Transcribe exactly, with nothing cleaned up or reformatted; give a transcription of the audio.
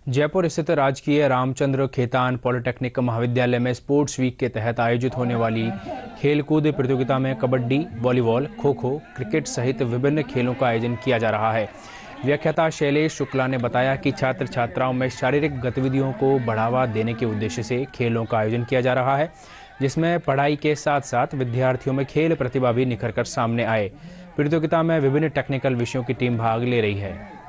जयपुर स्थित राजकीय रामचंद्र खेतान पॉलिटेक्निक महाविद्यालय में स्पोर्ट्स वीक के तहत आयोजित होने वाली खेलकूद प्रतियोगिता में कबड्डी, वॉलीबॉल, खो खो, क्रिकेट सहित विभिन्न खेलों का आयोजन किया जा रहा है। व्याख्याता शैलेश शुक्ला ने बताया कि छात्र छात्राओं में शारीरिक गतिविधियों को बढ़ावा देने के उद्देश्य से खेलों का आयोजन किया जा रहा है, जिसमें पढ़ाई के साथ साथ विद्यार्थियों में खेल प्रतिभा भी निखर कर सामने आए। प्रतियोगिता में विभिन्न टेक्निकल विषयों की टीम भाग ले रही है।